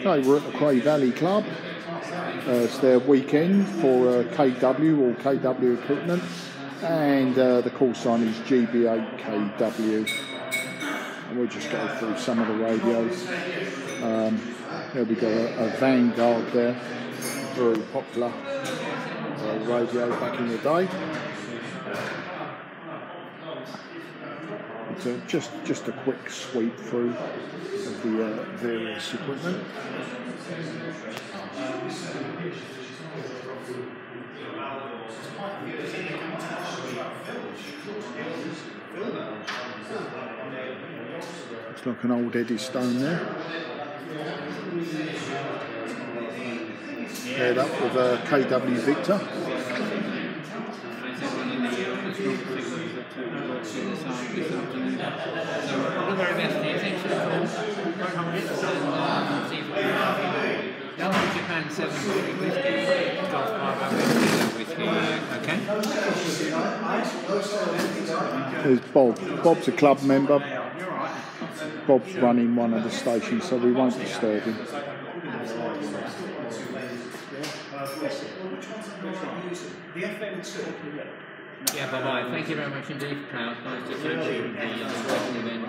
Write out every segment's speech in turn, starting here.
Okay, we're at the Cray Valley Club. It's their weekend for KW or KW equipment, and the call sign is GB8KW. And we'll just go through some of the radios. There we got a Vanguard there, very popular radio back in the day. Just a quick sweep through of the various equipment. Looks like an old Eddystone there. Paired up with a KW Victor. Japan 7 whiskey, okay. There's Bob. Bob's a club member. Bob's running one of the stations, so we won't disturb him. Yeah, bye-bye. Thank you very much indeed, Cloud. Nice to see you in the second event.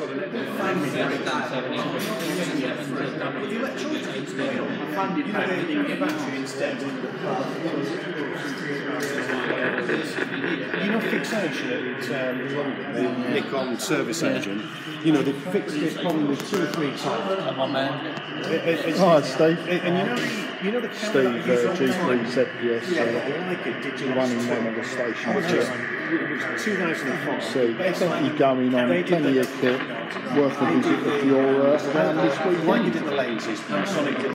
You know, fixation at the Nikon service engine, you know, they fixed it probably 2 or 3 times. Come on, man. Hi, Steve. And you know the Steve, G3 ZPS, running one of the stations. It was 2005. So plenty going on, plenty of kit, worth a visit if you're around this weekend. Why you did the lenses, Panasonic